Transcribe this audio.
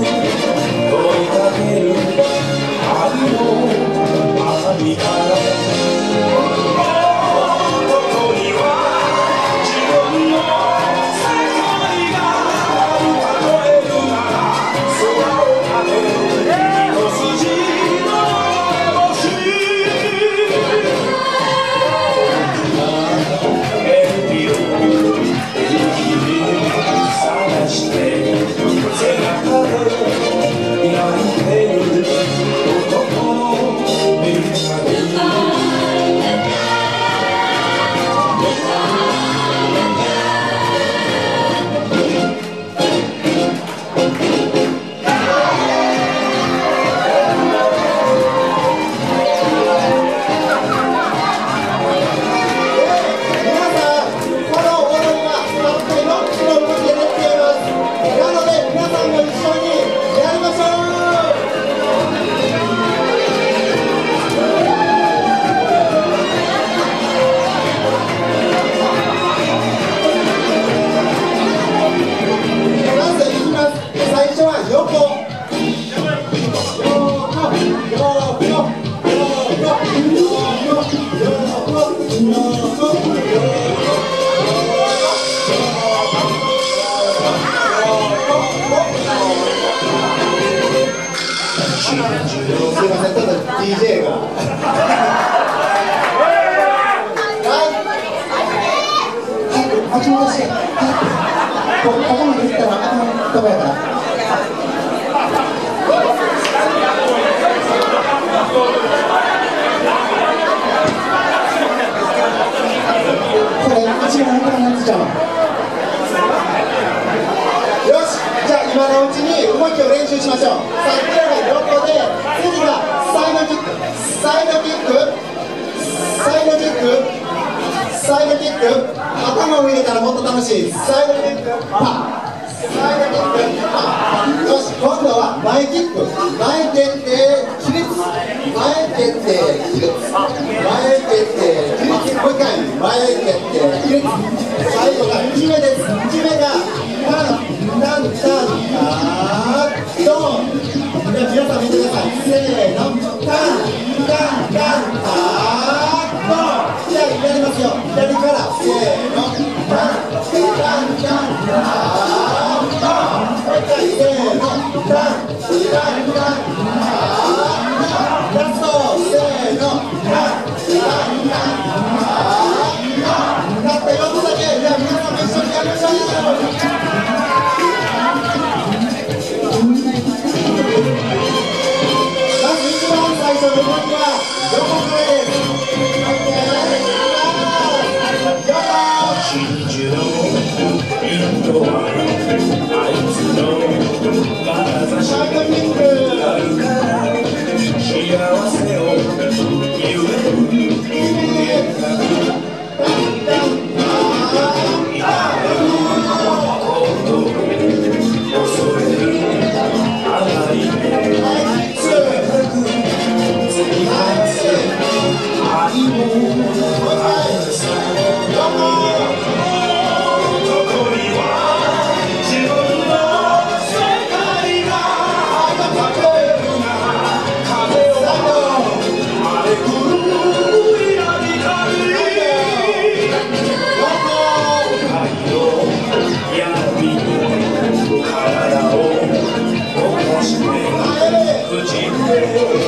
DJ が巻き戻してここまでいったら頭のとこやからこれ一番楽なやつじゃん。よし、じゃあ今のうちに動きを練習しましょう。さっきの横で次がサイドキック、サイドキック、サイドキック、サイドキック、頭を入れたらもっと楽しい。サイドキック、パン、サイドキック、パン。よし、今度は前キック、前蹴って起立、前蹴って起立、前蹴って起立、もう一回前蹴って起立。最後が決めです。決めがタンタンタンドン。じゃあ皆さん見てください。せーの、タンタンタンタンドン。じゃあやりますよ。左からせーの、タンタンタンタンドン。もう一回せーの、タンタンタンタンラストせーの、タンタンタンタンだって4つだけ。じゃあ皆さんも一緒にやりましょう。まず一番最初の動きは横笛です。サイドキック。 Could you